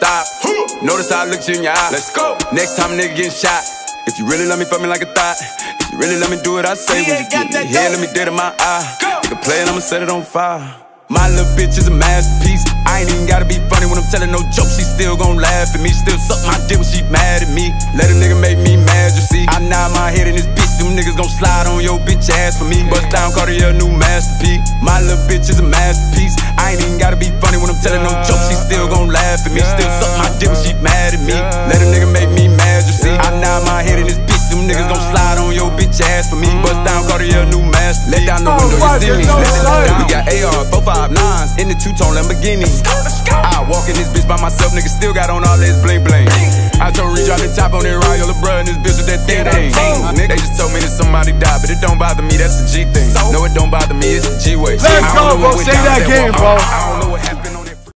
stop. Notice how I looked you in your eye. Let's go. Next time a nigga getting shot. If you really love me, fuck me like a thought. If you really let me do what I say, when you get me here, let me dead in my eye. Nigga play it, I'ma set it on fire. My little bitch is a masterpiece. I ain't even gotta be funny when I'm telling no jokes. She still gon' laugh at me. Still suck my dick when she mad at me. Let a nigga make me mad, you see. I nod my head in this bitch. Them niggas gon' slide on your bitch ass for me. Bust down, Cartier, new masterpiece. My little bitch is a masterpiece. I ain't even gotta be funny when I'm telling no jokes. She still gon' laugh at me. Still suck my dick when she mad at me. Let a nigga make me mad, you see. I nod my head in this bitch. Them niggas gon' slide on your bitch ass for me. Bust down, Cartier, new masterpiece. Let down the window, you see me. We got AR, 459s in the two-tone Lamborghini. I walk in this bitch by myself, nigga still got on all this bling bling. I told Reach, drop the top on that Royal, little bruh, and this bitch with that thing. They just told me that somebody died, but it don't bother me, that's the G thing. No, it don't bother me, it's the G way. Let's go, bro, say that game, bro. I don't know what happened.